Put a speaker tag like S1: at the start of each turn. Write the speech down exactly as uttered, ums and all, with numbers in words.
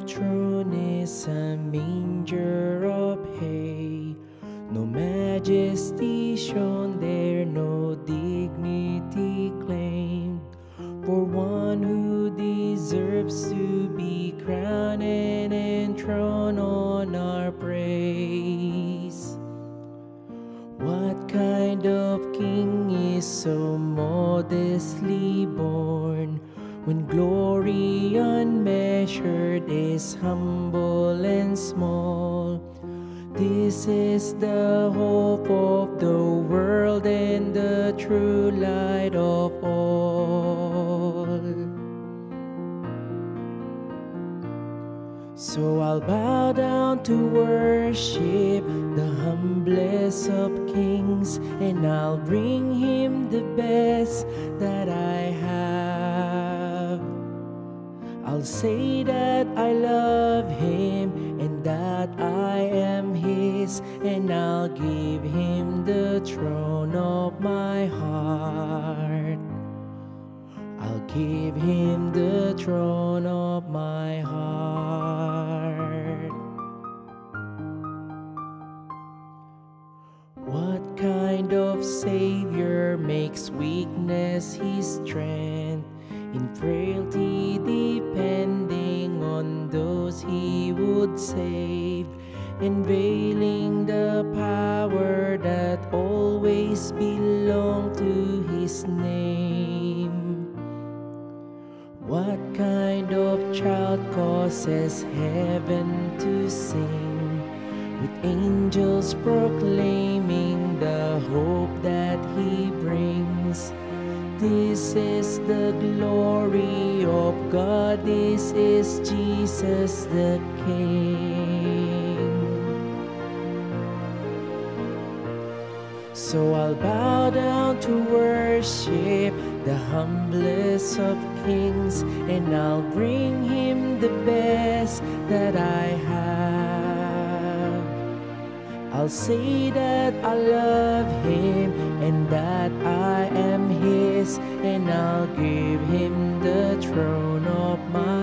S1: throne is a manger of hay. No majesty shown there, no dignity claimed, for one who deserves to be crowned and enthroned on our praise. What kind of king is so modestly born, when glory unmeasured is humble and small? This is the hope of the world and the true light of all. So I'll bow down to worship the humblest of kings, and I'll bring him the best that I have. I'll say that I love him and that I am his, and I'll give him the throne of my heart. I'll give him the throne of my heart. What kind of Savior makes weakness his strength, in frailty depending on those he would save, unveiling the power that always belonged to his name? What kind of child causes heaven to sing, with angels proclaiming the hope that he brings? This is the glory of God, this is Jesus the King. So I'll bow down to worship the humblest of kings, and I'll bring him the best that I have. I'll say that I love him and that I am his, and I'll give him the throne of my